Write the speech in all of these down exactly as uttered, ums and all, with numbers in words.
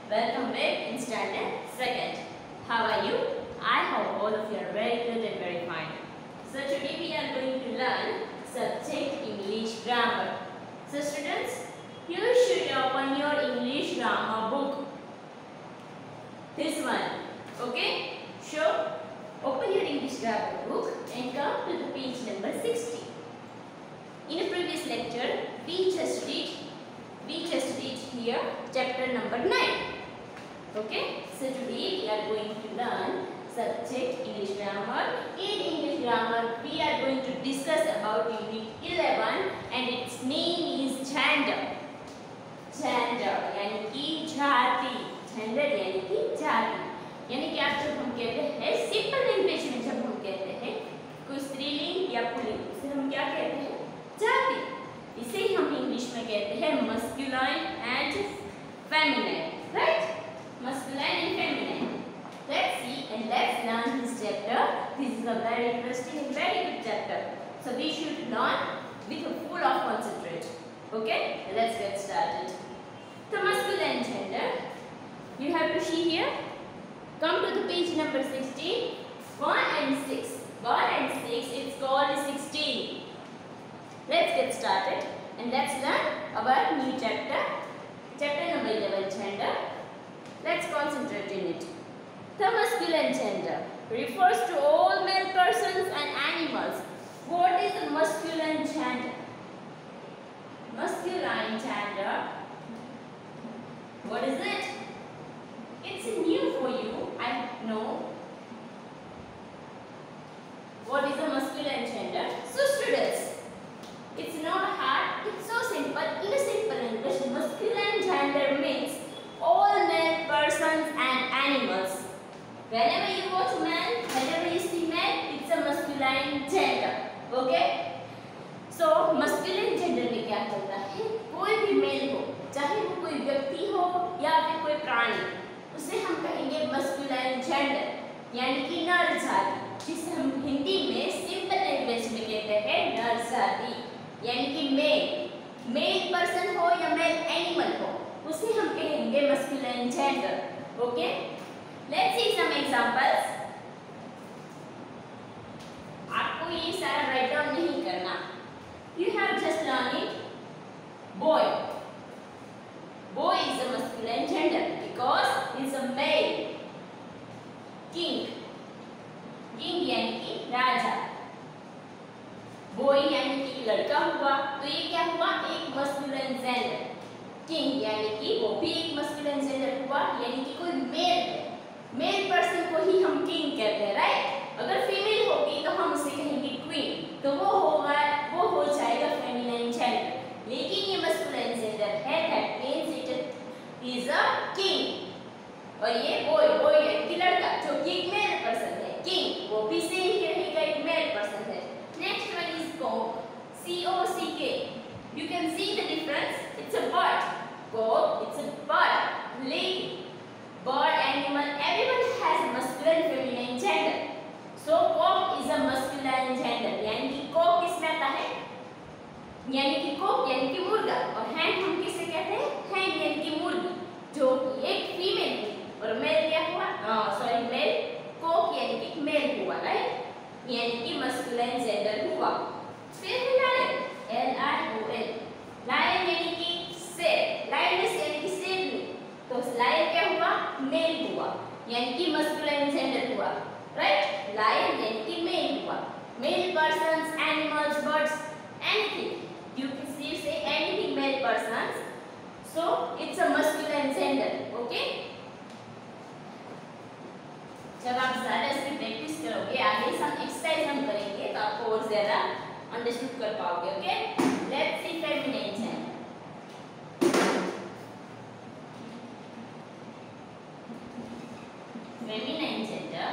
Welcome back in standard second. How are you? I hope all of you are very good and very fine. So today we are going to learn subject English grammar. So students, you should open your English grammar book. This one. Okay? So open your English grammar book and come to the page number sixty. In a previous lecture, we just did we just did here chapter number nine. Okay, so today we are going to learn subject English grammar. In English grammar, we are going to discuss about unit eleven and its name is gender. Gender यानी कि जाति. Gender यानी कि जाति. यानी कि आप जब हम कहते हैं सिंपल लैंग्वेज में जब हम कहते हैं कोई स्त्रीलिंग या पुल्लिंग, इसे हम क्या कहते हैं? जाति. इसे हम इंग्लिश में कहते हैं masculine and feminine, right? Masculine and feminine. Let's see and let's learn this chapter. This is a very interesting and very good chapter. So we should learn with a full of concentrate. Okay? Let's get started. The masculine gender. You have to see here. Come to the page number sixteen. one and six. one and six. It's called sixteen. Let's get started and let's learn our new chapter. Chapter number eleven, gender. Let's concentrate in it. The masculine gender refers to all male persons and animals. What is the masculine gender? Masculine gender. What is it? It's new for you, I know. What is the masculine gender? So students, it's not hard, it's so simple. In a simple English, masculine gender means all male persons and animals. Whenever you watch man, whenever you see man, it's a masculine gender. Okay? So masculine gender में क्या होता है? कोई भी mail हो, चाहे वो कोई व्यक्ति हो या फिर कोई प्राणी, उसे हम कहेंगे masculine gender, यानी कि नर जाति, जिसे हम हिंदी में सिंपल लैंग्वेज में कहते हैं नर जाति, यानी कि मेल, मेल पर्सन हो या मेल एनिमल हो, उसे हम कहेंगे masculine gender. Okay? Let's see some examples. आपको ये सारा write down नहीं करना. You have just learned it. Boy. Boy is a masculine gender because he is a male. King. King यानी कि राजा. Boy यानी कि लड़का हुआ, तो ये क्या हुआ? एक masculine gender. किंग यानी कि वो भी एक मस्कुलिन जेंडर हुआ, यानी कि कोई मेल है, मेल पर्सन को ही हम किंग कहते हैं, राइट? अगर फीमेल होगी तो हम उसे कहेंगे क्वीन, तो वो होगा वो हो जाएगा फेमिनिन जेंडर. लेकिन ये मस्कुलिन जेंडर है, that means it is a king. और ये बॉय, बॉय यानी कि लड़का, जो कि एक मेल पर्सन है. किंग वो भी सेम ही रहेगा, एक मेल पर्सन है. Next one is cock. C O C K. You can see the difference. It's a bird. Cock, it's a bird. Lady, bird, animal, everyone has a masculine, feminine gender. So cock is a masculine gender. यानी कि cock किसमें आता है? यानी कि cock यानी कि मुर्गा. और hen हम किसे कहते हैं? hen यानी कि मुर्गी, जो कि एक फीमेल है. और मेल क्या हुआ? सॉरी मेल, cock यानी कि मेल हुआ, राइट? यानी कि masculine gender हुआ. फिर है lion. L I O N. Lion यानी कि शेर, लायनस यानी कि शेरनी, तो लायन क्या हुआ? मेल हुआ, यानी कि मस्कुलाइन जेंडर हुआ, राइट? लायन यानी कि मेल हुआ. Male persons, animals, birds, anything you can see say anything male persons, so it's a masculine gender. Okay? जब आप ज्यादा इसकी प्रैक्टिस करोगे, आगे हम एक्सरसाइज हम करेंगे, तो आपको और ज्यादा अंडरस्टूड कर पाओगे. Okay? Let's see feminine gender. Feminine gender.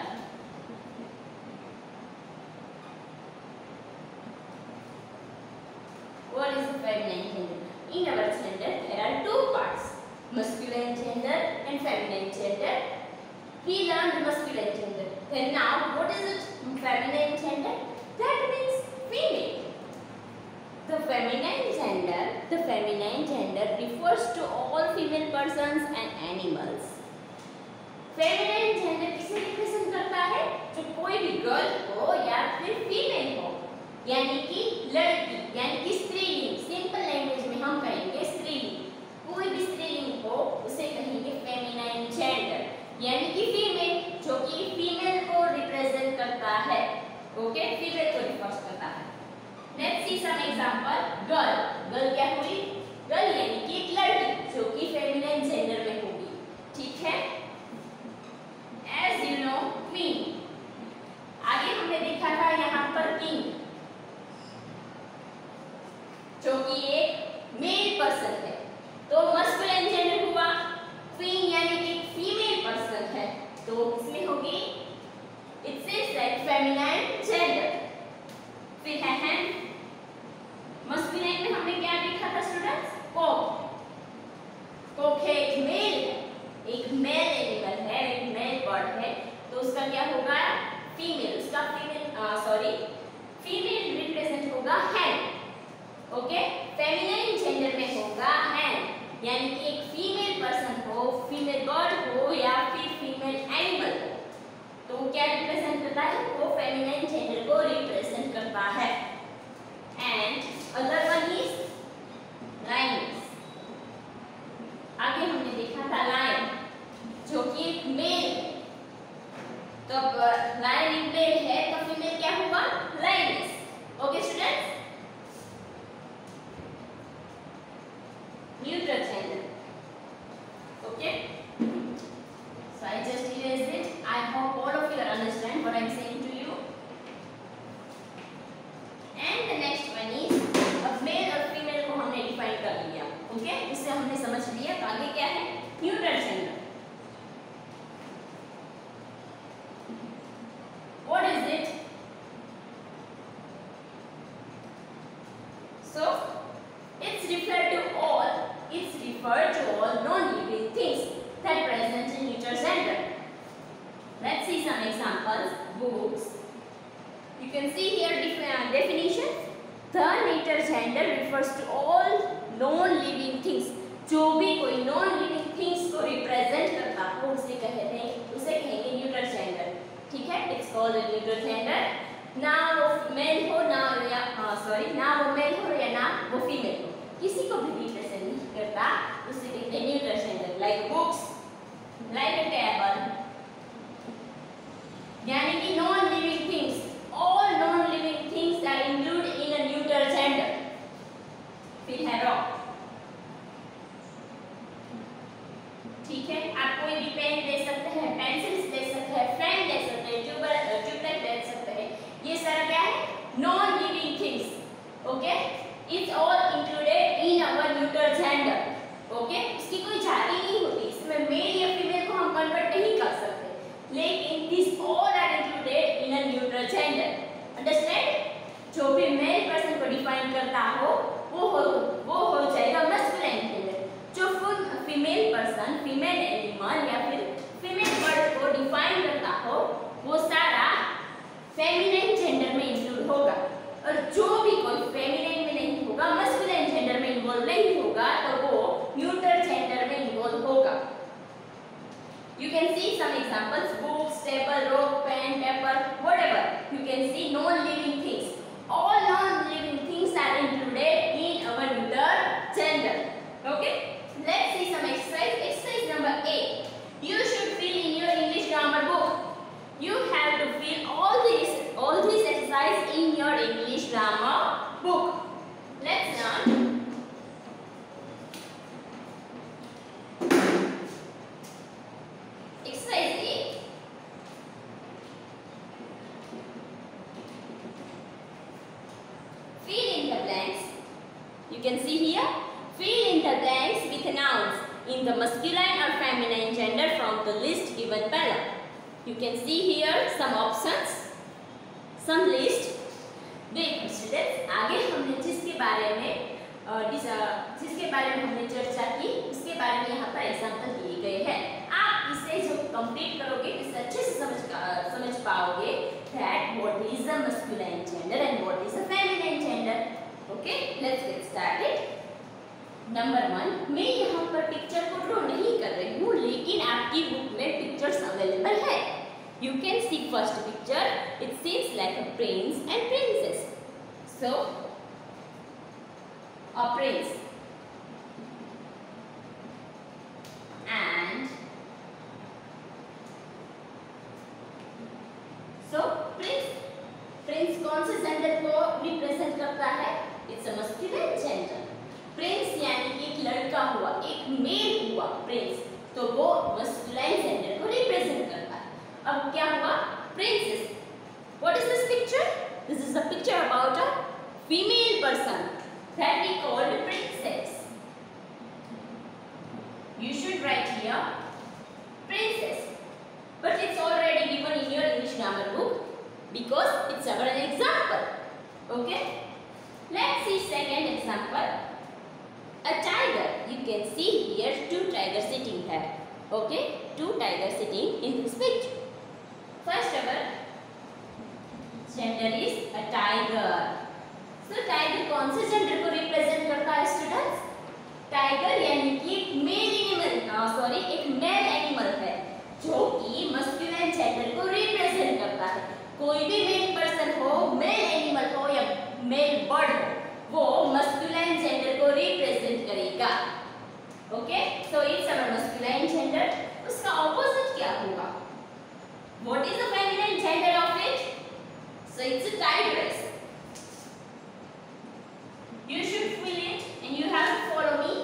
What is the feminine gender? In our gender, there are two parts: masculine gender and feminine gender. We learned masculine gender. Then now, what is it? Feminine gender. That means female. The feminine gender, the feminine gender gender refers to all female persons and animals. Feminine gender किसे represent करता है? जो कोई भी girl हो या फिर female हो, यानी कि लड़की, यानी कि स्त्रीलिंग। सिंपल लैंग्वेज में हम कहेंगे स्त्रीलिंग। कोई भी स्त्रीलिंग हो उसे कहेंगे फेमिनाइन जेंडर, यानी कि फीमेल, जो कि फीमेल को रिप्रेजेंट करता है। ओके, फीमेल को रिप्रेजेंट करता है। Let's see some example. Girl, girl क्या हुई? गर्ल यानी कि एक लड़की, जो कि फेमिनाइन जेंडर में होगी। ठीक है। As you know, queen. आगे हमने देखा था यहाँ पर king, जो कि एक मेल पर्सन है, तो मस्कुलिन जेंडर हुआ। क्वीन यानी कि एक फीमेल पर्सन है, तो किसमें होगी? It says that feminine gender. फिर है हैंड। मस्कुलिन में हमने क्या देखा था स्टूडेंट्स? कॉक। कॉक है एक मेल है, एक मेल एनिमल है, एक मेल बर्ड है, तो उसका क्या होगा? फीमेल। उसका फीमेल सॉरी फीमेल रिप्रेजेंट होगा हैंड। ओके, फेमिनाइन जेंडर में होगा हैंड, यानी कि एक फीमेल पर्सन हो, फीमेल बर्ड हो या फिर फीमेल एनिमल हो, तो वो क्या रिप्रेजेंट करता है? वो फेमिनाइन जेंडर को रिप्रेजेंट करता है। And other one is lion. आगे हमने देखा था लायन, जो कि एक मेल है, तो लायन एक मेल है, तो फीमेल क्या हुआ? Lioness. Okay students, neutral gender. Okay, so I just erased it. I hope all of you understand what I am saying to you. And the next one is, अब male और female को हमने define कर लिया। Okay, इससे हमने समझ लिया, तो आगे क्या है? Neutral gender. What is it? So, it's referred to all. It's referred to all non-living things that present in neutral gender. Let's see some examples. Books. You can see here uh, definition. The neuter gender refers to all non-living things. जो भी कोई non-living things को represent करता हो, उसे कहते हैं, उसे कहेंगे neutral gender. ठीक है, इट्स कॉल्ड न्यूट्रल जेंडर। ना वो मेल हो ना या सॉरी ना वो मेल हो या ना वो फीमेल हो, किसी को भी रिप्रेजेंट नहीं करता, उसे कहते हैं neutral gender. Like books, like a table, यानी कि non living things, all non living things are include in a neutral gender. फिर है रॉक। ठीक है, आप कोई भी पेन ले सकते हैं, पेंसिल्स ले सकते हैं, पेन ले सकते हैं, ट्यूबलाइट ले सकते हैं, ये सारा क्या है? Non living things. Okay, it's all included in our neutral gender. Okay, इसकी कोई जाति नहीं होती, इसमें मेल या फीमेल को हम कन्वर्ट नहीं कर सकते, लेकिन this all are included in a neutral gender. Understand? जो भी मेल पर्सन को डिफाइन करता हो वो हो वो हो जाएगा मस्कुलिन जेंडर। जो फीमेल पर्सन, फीमेल एनिमल या फिर फीमेल बर्ड को डिफाइन करता हो, वो सारा फेमिनाइन जेंडर में इंक्लूड होगा। और जो भी कोई फेमिनाइन में नहीं होगा, मस्कुलिन जेंडर में इन्वॉल्व नहीं होगा, तो वो न्यूट्रल जेंडर में इन्वॉल्व होगा। You can see some examples: books, table, rock, pen, paper, whatever. You can see non-living things. All non-living things are included in our neutral gender. Okay? Let's see some exercise. Exercise number eight. You should fill in your English grammar book. You have to fill all these all these exercise in your English grammar book. Let's learn. Exercise eight. Fill in the blanks. You can see here. Fill in the blanks with nouns in the masculine or feminine gender from the list given below. You can see here some options, some list. देखो students, आगे हमने जिसके बारे में जिसके बारे में हमने चर्चा की, उसके बारे में यहाँ पर एग्जाम्पल दिए गए हैं। आप इसे जब कंप्लीट करोगे, इसे अच्छे से समझ समझ पाओगे that what is the masculine gender and what is the feminine gender. Okay, let's get started. Number one, मैं यहाँ पर पिक्चर को ड्रॉ नहीं कर रही हूँ, लेकिन आपकी बुक में पिक्चर्स अवेलेबल है. You can see first picture. It seems like a prince and princess. So, a prince and so prince prince कौन से जेंडर को रिप्रेजेंट करता है? It's a masculine gender. Prince यानी कि एक लड़का हुआ, एक मेल हुआ प्रिंस, तो वो मस्कुलाइन जेंडर को रिप्रेजेंट करता है. अब क्या हुआ? Princess. What is this picture? This is a picture about a female person that we called princess. You should write here princess, but it's already given in your English grammar book because it's our example. Okay, let's see second example. A tiger. You can see here two tigers sitting there. Okay, two tigers sitting in this picture. First our gender is a tiger. So tiger कौन से gender को represent करता है students? Tiger यानी कि एक male animal, sorry एक male animal है जो कि masculine gender को represent करता है. कोई भी male person हो, male animal हो या male bird हो, वो masculine gender को represent करेगा. Okay, so it's our masculine gender. उसका opposite क्या होगा? What is the feminine gender of it? So it's a tigress. You should fill it and you have to follow me.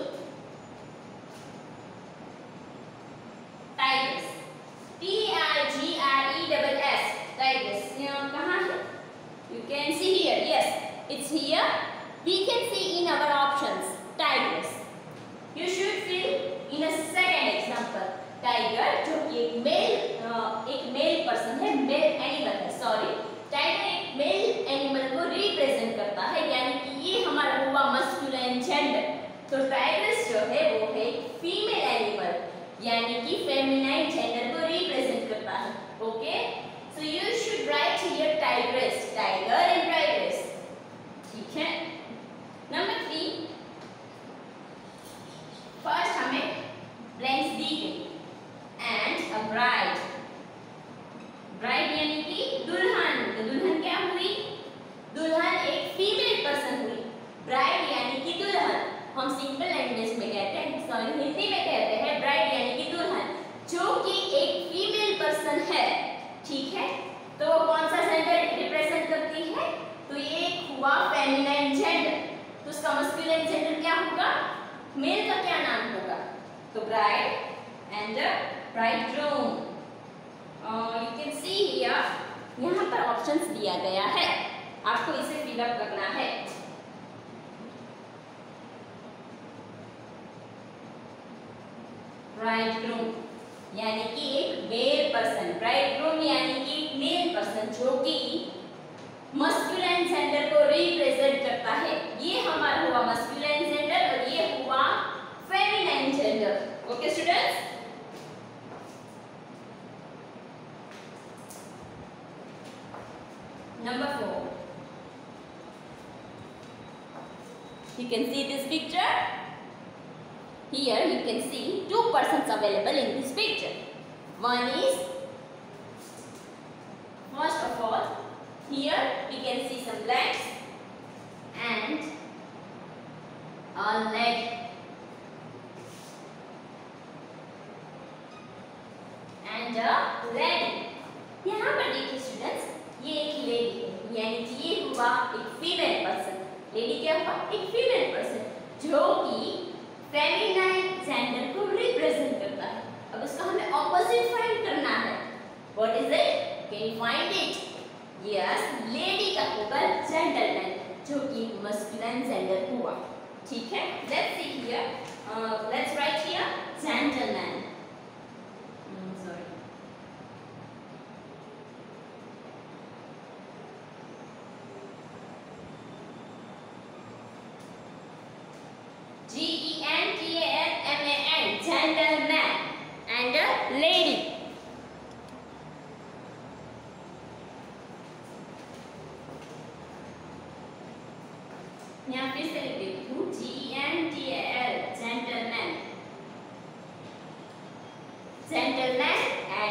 Tigress. T I G R E S S. Tigress. यहाँ कहाँ है? You can see here. Yes, it's here. We can see in our options tigress. You should fill in a second example. Tiger जो कि एक male एक male person है, male animal है. Sorry, tiger एक मेल एनिमल को represent करता है, यानी कि ये हमारा हुआ मस्कुलाइन जेंडर. तो टाइग्रेस जो है वो है फीमेल एनिमल, यानी कि फेमिनाइन जेंडर को रिप्रेजेंट करता है. Okay, so you should write here tigress, tiger and tigress. ठीक है. नंबर थ्री, फर्स्ट हमें ब्लैंक्स दी गई एंड अ ब्राइड. ब्राइड यानी कि दुल्हन. तो दुल्हन क्या हुई? दुल्हन एक फीमेल पर्सन हुई. ब्राइड यानी कि दुल्हन. हम सिंपल लैंग्वेज में कहते हैं, सॉरी हिंदी में कहते हैं ब्राइड यानी कि दुल्हन, जो कि एक फीमेल पर्सन है. ठीक है, तो वो कौन सा जेंडर रिप्रेजेंट करती है? तो ये हुआ फेमिनाइन जेंडर. तो उसका मस्कुलिन जेंडर क्या होगा? मेल का क्या नाम होगा? तो bride and bridegroom. You can see here, यहाँ पर ऑप्शंस दिया गया है, आपको इसे फिलअप करना है. ब्राइडग्रूम यानी कि एक मेल पर्सन, ब्राइडग्रूम यानी कि एक मेल पर्सन जो कि मस्कुलाइन जेंडर को रिप्रेजेंट करता है. ये हमारा हुआ मस्कुलाइन जेंडर और ये हुआ feminine gender. Okay students, number four, you can see this picture. Here you can see two persons available in this picture. One is, first of all, here we can see some legs and a leg and a lady. यहाँ पर देखिए students, ये एक lady है, यानी कि ये हुआ एक फीमेल पर्सन. लेडी क्या हुआ? एक फीमेल पर्सन जो कि फेमिनाइन जेंडर को रिप्रेजेंट करता है. अब इसका हमें ऑपोजिट फाइंड करना है. What is it? Can you find it? Yes, lady का होगा जेंटलमैन, जो कि मस्कुलाइन जेंडर हुआ. ठीक है, let's see here, let's write here gentleman. G E N T A L M A N, gentleman and a lady. यहाँ फिर से लिख देती हूँ G E N T A L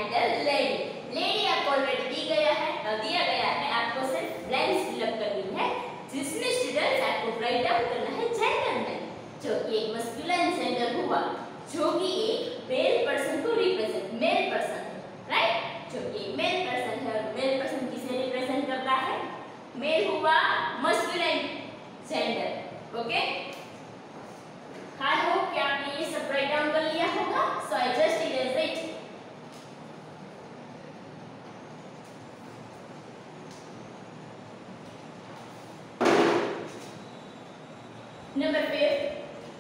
and the lady. Lady आपको ऑलरेडी दी गया है, दिया गया है, आपको सिर्फ ब्लैंक्स फिलअप करनी है, जिसमें स्टूडेंट्स आपको राइट डाउन करना है जेंडर में, जो कि एक मस्कुलिन जेंडर हुआ, जो कि एक मेल पर्सन को रिप्रेजेंट, मेल पर्सन है, राइट, जो कि मेल पर्सन है। और मेल पर्सन किसे रिप्रेजेंट करता है? मेल हुआ masculine gender. Okay, I hope कि आपने ये सब राइट डाउन कर लिया होगा। So I just erase it. Number fifth,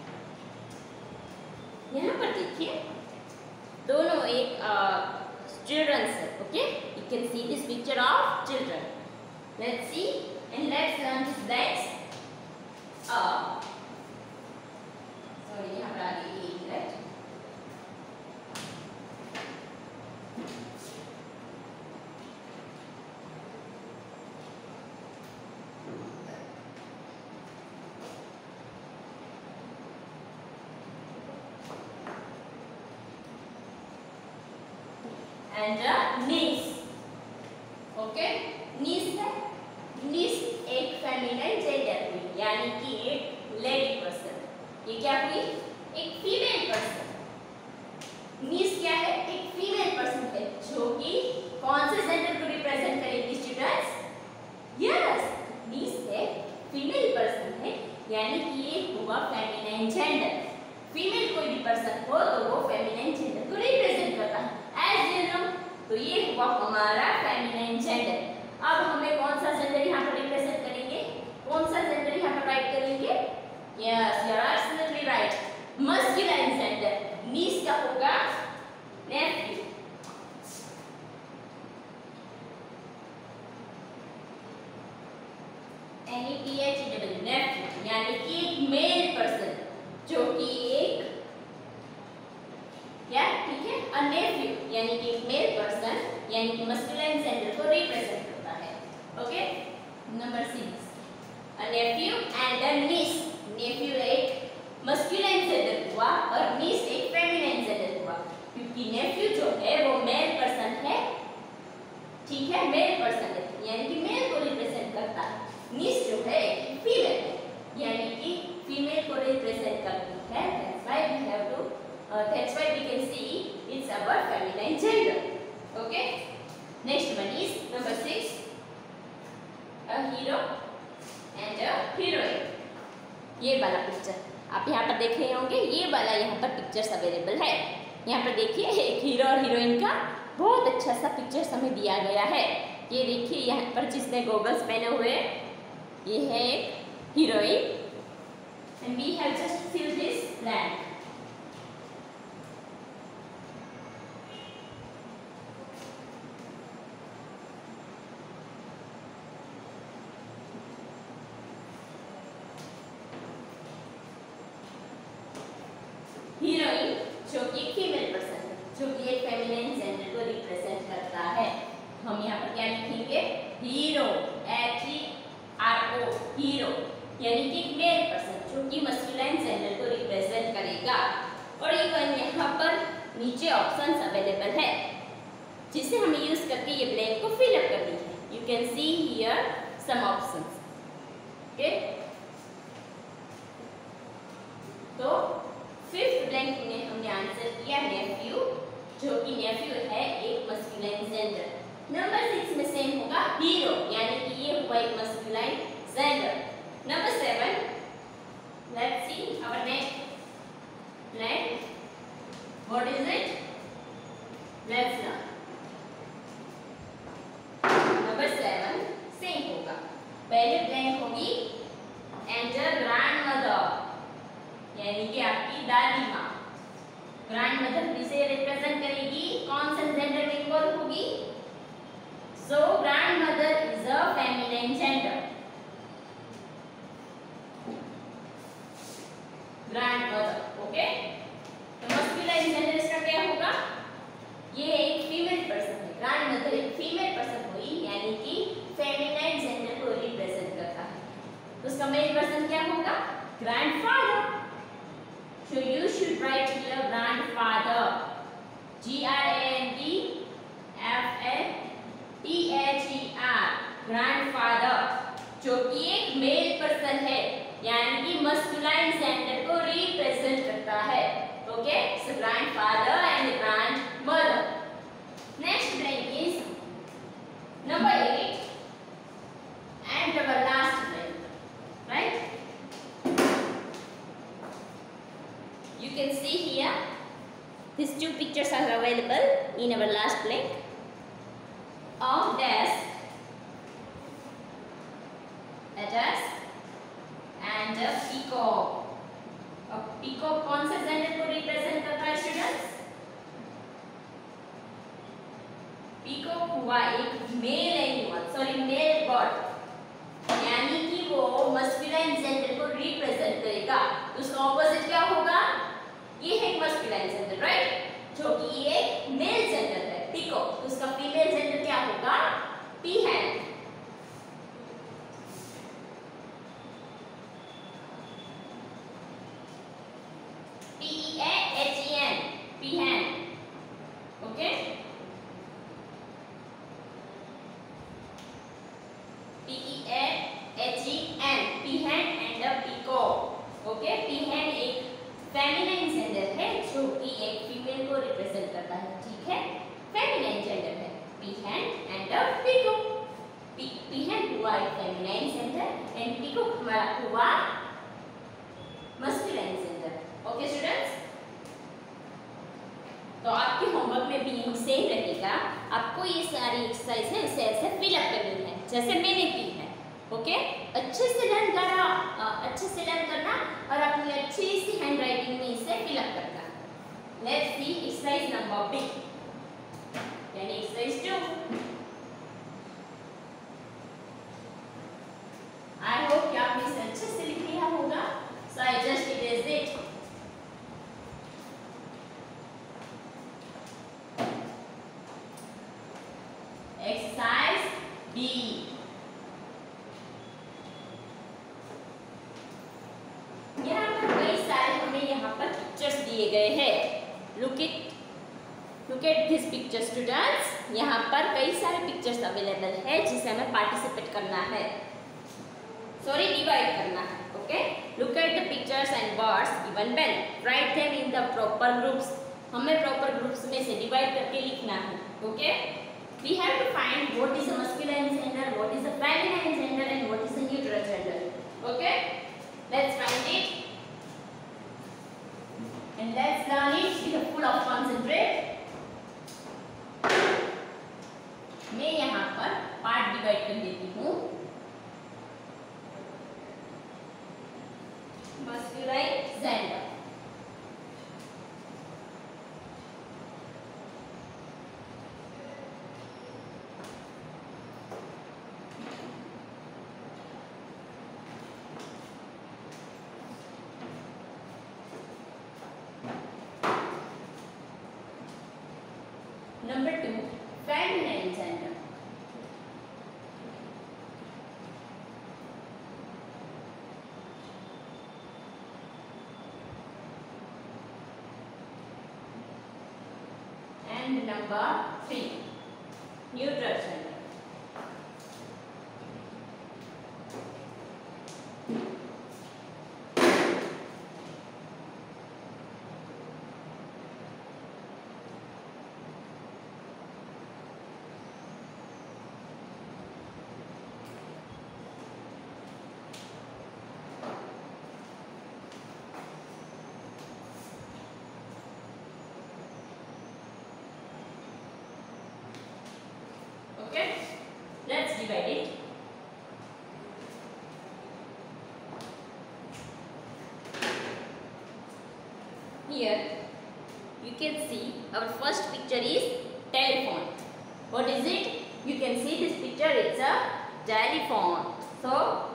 यहाँ पर देखिए दोनों एक चिल्ड्रंस है। Okay, you can see this picture of children. Let's see and let's learn this blanks. Sorry, यहाँ पर आ गई ये, right. And uh, niece, okay, niece है, niece एक फेमिनिन जेंडर हुई, यानी कि एक लेडी पर्सन। ये क्या हुई? एक फीमेल पर्सन। niece क्या है? एक फीमेल पर्सन है, जो कि कौन से जेंडर को रिप्रेजेंट करेगी स्टूडेंट्स? यस, niece है फीमेल पर्सन है, यानी कि ये हुआ फेमिनिन जेंडर। फीमेल कोई भी पर्सन हो तो वो फेमिनिन जेंडर को रिप्रेजेंट करता है। एज यू नो, तो ये हुआ हमारा फेमिनिन जेंडर। अब हमें कौन सा जेंडर यहाँ पर रिप्रेजेंट करेंगे? कौन सा जेंडर यहाँ पर राइट करेंगे? Yes, you are absolutely right, masculine gender. Niece का होगा nephew. N E T H E W, nephew, यानी कि एक मेल पर्सन, जो कि एक क्या, ठीक है, अ नेफ्यू, यानी कि एक मेल पर्सन, यानी कि मस्कुलिन जेंडर को रिप्रेजेंट करता है। Okay, number six, a nephew and a niece. Nephew एक मस्कुलिन जेंडर हुआ और नीस एक फेमिनिन जेंडर हुआ, क्योंकि नेफ्यू जो है वो मेल पर्सन है, ठीक है, मेल पर्सन है, यानी कि मेल को रिप्रेजेंट करता है। नीस जो है फीमेल है, यानी कि फीमेल को रिप्रेजेंट करती है। That's why we have to Uh, that's why we can see it's our feminine gender. Okay. Next one is number six, a hero and a heroine. ये वाला पिक्चर आप यहाँ पर देख रहे होंगे, ये वाला यहाँ पर पिक्चर्स अवेलेबल है। यहाँ पर देखिए एक हीरो और हीरोइन का बहुत अच्छा सा पिक्चर्स हमें दिया गया है। ये देखिए यहाँ पर जिसने गॉगल्स पहने हुए, ये है एक heroine, and we have just filled this blank. Heroine जो कि फीमेल पर्सन है, जो कि एक फेमिनिन जेंडर को रिप्रेजेंट करता है। हम यहाँ पर क्या लिखेंगे? Hero, H E R O, hero, यानी कि एक मेल पर्सन जो कि मस्कुलिन जेंडर को रिप्रेजेंट करेगा। और इवन यहाँ पर नीचे ऑप्शंस अवेलेबल है, जिसे हमें यूज करके ये ब्लैंक को फिल अप करनी है। You can see here some options. Okay, तो फिफ्थ ब्लैंक में हमने आंसर किया नेफ्यू, जो कि नेफ्यू है एक मस्कुलिन जेंडर। नंबर सिक्स में सेम होगा हीरो, यानी कि ये हुआ एक masculine gender. Number seven, let's see our next blank, what is it? Let's learn. Number seven same होगा, पहले ब्लैंक होगी एंड ग्रैंड मदर, यानी कि आपकी दादी माँ। ग्रैंड मदर किसे रिप्रेजेंट करेगी? कौन सा जेंडर में इन्वॉल्व होगी? So grand mother is a feminine gender. Grand mother, okay. तो मस्कुलिन जेंडर इसका क्या होगा? ये एक फीमेल पर्सन है, ग्रैंड मदर एक फीमेल पर्सन हुई, यानी कि फेमिनिन जेंडर को रिप्रेजेंट करता है। तो उसका मेल पर्सन क्या होगा? Grandfather. So you should write here grandfather, G R A N D You can see here, these two pictures are available in our last link of desk, a desk and a peacock. अब peacock कौन से gender को represent करता है students? peacock हुआ एक male animal, sorry male bird, यानी कि वो मस्कुलाइन जेंडर को रिप्रेजेंट करेगा। तो उसका ऑपोजिट क्या होगा? ये है मस्कुलाइन जेंडर, राइट, जो कि एक मेल जेंडर है पीकॉक। तो उसका फीमेल जेंडर क्या होगा? Peahen. P E A H E N, peahen, okay. P E A H E N, peahen and a peacock, okay. Peahen एक फेमिनाइन जेंडर है जो कि एक फीमेल को रिप्रेजेंट करता है, ठीक है, फेमिनाइन जेंडर है पीहैन एंड अ पीकॉक। पीहैन हुआ एक फेमिनाइन जेंडर एंड पीकॉक हमारा हुआ मस्कुलाइन जेंडर, ओके स्टूडेंट्स। तो आपके होमवर्क में भी यही सेम रहेगा, आपको ये सारी एक्सरसाइज है इसे ऐसे फिल अप करनी है जैसे मैंने की है, ओके। अच्छे से लर्न करना, अच्छे से लर्न करना और अपनी अच्छी सी हैंड राइटिंग में इसे फिल अप करना। Let's see exercise number B, यानी एक्सरसाइज टू। आई होप कि आपने इसे अच्छे से लिख लिया होगा, so I just erase it. Exercise B, यहाँ पर कई सारे हमें यहाँ पर पिक्चर्स दिए गए हैं। Look it, look at this picture students. यहाँ पर कई सारे पिक्चर्स अवेलेबल है जिसे हमें पार्टिसिपेट करना है, सॉरी डिवाइड करना है, ओके। Look at the pictures and words given below, write them in the proper groups. हमें प्रॉपर ग्रुप्स में से डिवाइड करके लिखना है, ओके। We have to find what is a masculine gender, what is a feminine gender, and what is a neutral gender. Okay? Let's find it. And let's learn it with a full of concentrate. मैं यहाँ पर part divide कर देती हूँ। Masculine gender. Number two, feminine gender. And number three, neutral gender. Okay, let's divide it. Here you can see our first picture is telephone. What is it? You can see this picture, it's a telephone. So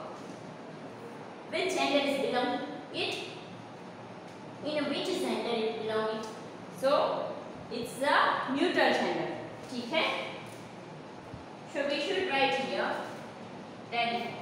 which gender is belong it? In which gender it belong it? So it's a neutral gender. ठीक है? So we should write here telephone.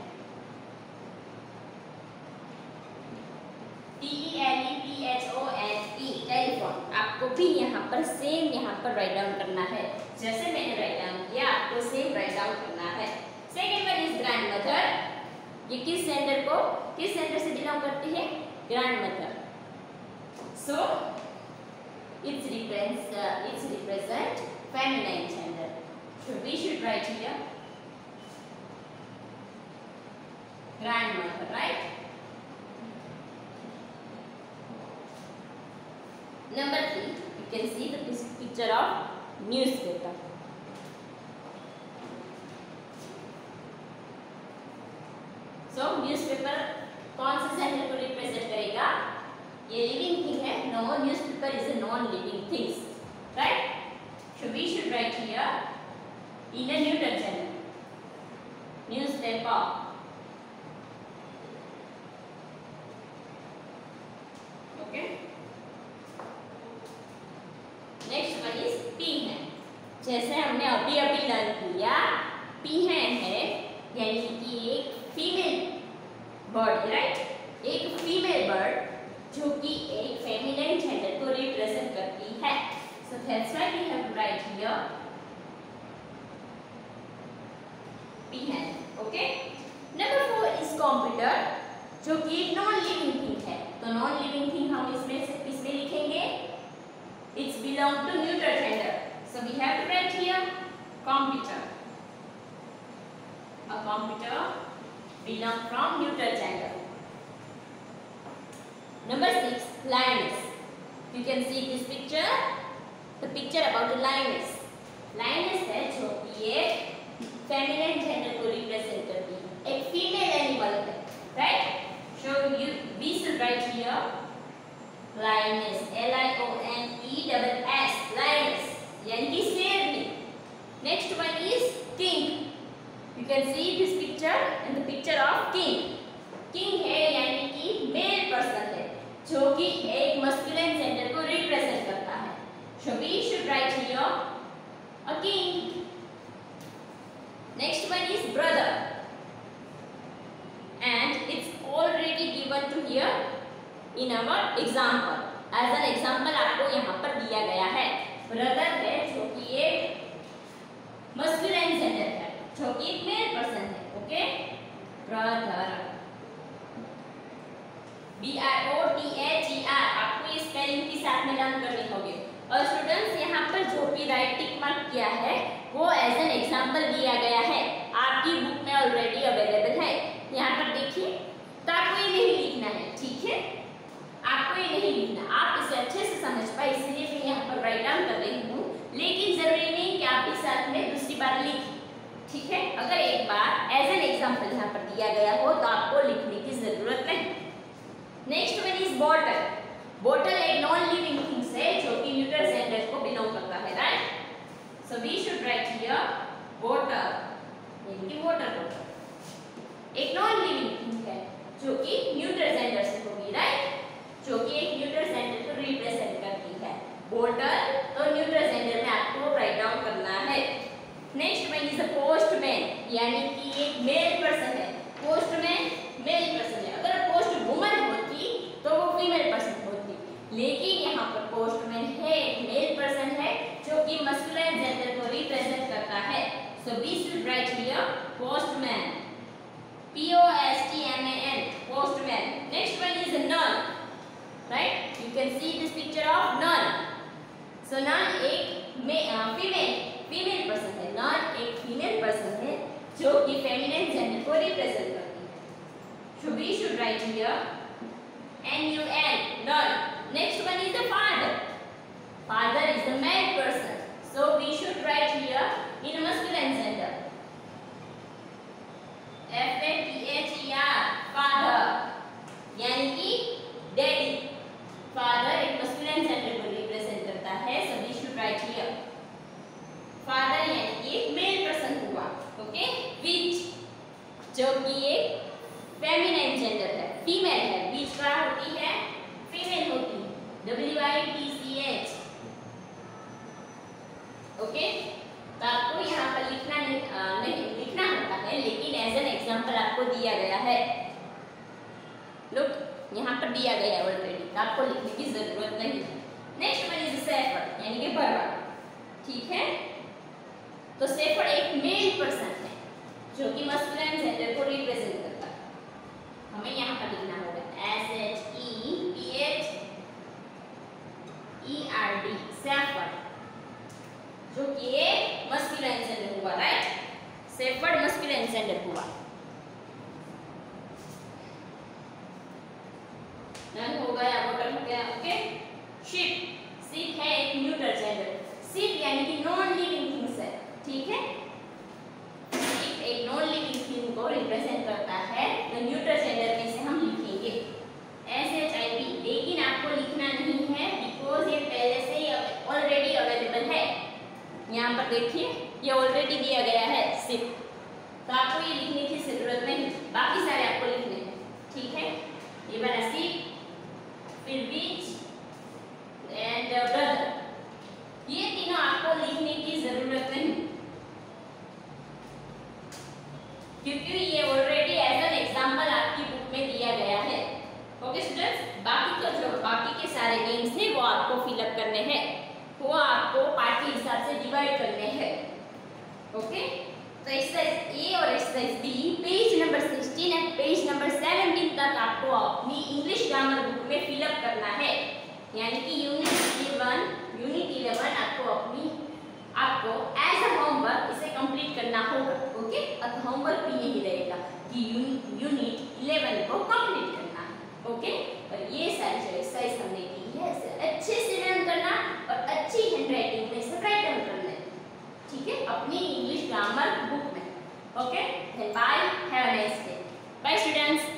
T E L E P H O N E, telephone. आपको भी यहाँ पर same यहाँ पर right down करना है, जैसे मैंने राइट डाउन किया आपको सेम राइट डाउन करना है। Second one is grand mother. ये किस जेंडर को, किस जेंडर से बिलोंग करती है? Grand mother. So it's represent it's represent feminine gender. So we should write here grandmother, right? Number three, you can see the picture of newspaper. So newspaper कौन से centre को represent करेगा? ये living thing है. No, newspaper is a non-living things, right? So we should write here in a neuter gender. Newspaper. Okay. Next one is peahen. जैसे हमने अभी अभी लर्न किया, peahen है यानी कि एक फीमेल बर्ड, राइट? एक फीमेल बर्ड जो कि एक फेमिनिन जेंडर को रिप्रेजेंट करती है. So that's why we have to write here peahen. Okay. Number four is computer, जो कि एक नॉन लिविंग थिंग है. तो नॉन लिविंग थिंग हम इसमें से किसमें लिखेंगे? It's belong to neuter gender. So we have to write here computer. A computer belong from neuter gender. Number six, lioness. You can see this picture. The picture about the lioness. Lioness है जो कि एक feminine gender को represent करती है. एक female animal है, right? So you we should write here lioness. L I O N E double S. Lioness. यानी कि शेरनी. Next one is king. You can see this picture and the picture of king. King है यानी कि male person है जो कि एक masculine gender को represent करता है. So we should write here a king. Next one is brother, and it's already given to here in our example. As an example आपको यहाँ पर दिया गया है. ब्रदर है जो कि एक मस्कुलाइन जेंडर है जो कि एक मेल पर्सन है. Okay, brother B R O T H E R. आपको ये स्पेलिंग के साथ में लर्न करने होंगे. और स्टूडेंट्स यहाँ पर जो भी राइट टिक मार्क किया है वो एज एन एग्जाम्पल दिया गया है. आपकी बुक में ऑलरेडी अवेलेबल है. यहाँ पर देखिए. तो आपको ये नहीं लिखना है, ठीक है? आपको ये नहीं लिखना. आप इसे अच्छे से समझ पाए इसलिए मैं यहाँ पर राइट डाउन कर रही हूँ. लेकिन जरूरी नहीं कि आप भी साथ में दूसरी बार लिखें, ठीक है? अगर एक बार एज एन एग्जाम्पल यहाँ पर दिया गया हो तो आपको लिखने की जरूरत नहीं. Next one is bottle. Bottle एक नॉन लिविंग थिंग्स है जो कि न्यूटर जेंडर को बिलोंग करता है, right? So we should write here bottle यानी कि वाटर बॉटल. एक नॉन लिविंग थिंग है जो कि न्यूटर जेंडर से होगी, राइट? जो कि एक न्यूटर जेंडर को रिप्रेजेंट करती है. बॉटल तो न्यूटर जेंडर में आपको राइट डाउन करना है. Next one is a postman यानी कि एक मेल पर्सन है. पोस्टमैन मेल पर्सन है. अगर पोस्ट वुमन होती तो वो फीमेल पर्सन होती, लेकिन यहाँ पर पोस्टमैन है मेल पर्सन है जो कि मस्कुलाइन जेंडर को रिप्रेजेंट करता है. So we should write here postman. P O S T M A N. Postman. Next one is a nun. Right? You can see this picture of nun. So nun एक female female person है. nun एक female person है जो कि feminine gender को represent करती है. So we should write here N U N. nun. Next one is the father. Father is the male person. So we should write here in masculine gender. F A T H E R. Father यानी कि daddy. Father एक masculine gender को represent करता है. So we should write here father यानी कि एक male person हुआ. ओके, विच जो कि एक फेमिनिन जेंडर है, फीमेल है. विच क्या होती है? फीमेल होती है. W I T C H. Okay, तो आपको यहाँ पर लिखना नहीं, आ, नहीं लिखना होता है, लेकिन एज एन एग्जाम्पल आपको दिया गया है. लुक यहाँ पर दिया गया है ऑलरेडी, तो आपको लिखने की जरूरत नहीं है. नेक्स्ट वन इज शेफर्ड यानी कि बरवा. ठीक है, तो शेफर्ड एक मेल पर्सन है जो कि मस्कुलाइन जेंडर को रिप्रेजेंट करता है. हमें यहाँ पर लिखना होगा S H E P H E R D. Shepherd जो कि एक मस्कुलाइन जेंडर हुआ, राइट? शेफर्ड मस्कुलाइन जेंडर हुआ. नन हो गया, बॉटल हो गया. ओके, शिप यानी कि नॉन लिविंग थिंग्स है, ठीक है। इफ एक नॉन लिविंग थिंग को रिप्रेजेंट करता है तो न्यूट्रल जेंडर में से हम लिखेंगे एस एच आई पी, लेकिन आपको लिखना नहीं है बिकॉज ये पहले से ही ऑलरेडी अवेलेबल है। यहाँ पर देखिए ये ऑलरेडी दिया गया है सिर्फ, तो आपको ये लिखने की जरूरत नहीं, बाकी सारे आपको लिखने हैं, ठीक है। ये बना सिप, फिर बीच एंड ब्रदर, ये तीनों आपको लिखने की जरूरत नहीं क्योंकि ये ऑलरेडी एज एन एग्जांपल आपकी बुक में दिया गया है। ओके स्टूडेंट्स, बाकी का जो बाकी के सारे नेम्स हैं वो आपको फिलअप करने हैं, वो आपको पार्ट के हिसाब से डिवाइड करने हैं। ओके, तो एक्सरसाइज ए और एक्सरसाइज बी पेज नंबर सोलह एंड पेज नंबर सत्रह तक आपको अपनी इंग्लिश ग्रामर बुक में फिलअप करना है, यानी कि यूनिट इलेवन यूनिट इलेवन आपको अपनी आपको एज अ होमवर्क इसे कंप्लीट करना होगा। ओके, अब होमवर्क भी यही रहेगा कि यूनिट इलेवन को कंप्लीट करना है। ओके, और ये सारी जो एक्सरसाइज हमने की है इसे अच्छे से लर्न करना और अच्छी हैंडराइटिंग में इसे राइट डाउन करना है, ठीक है, अपनी इंग्लिश ग्रामर बुक में। Okay, then bye, have a nice day, bye students.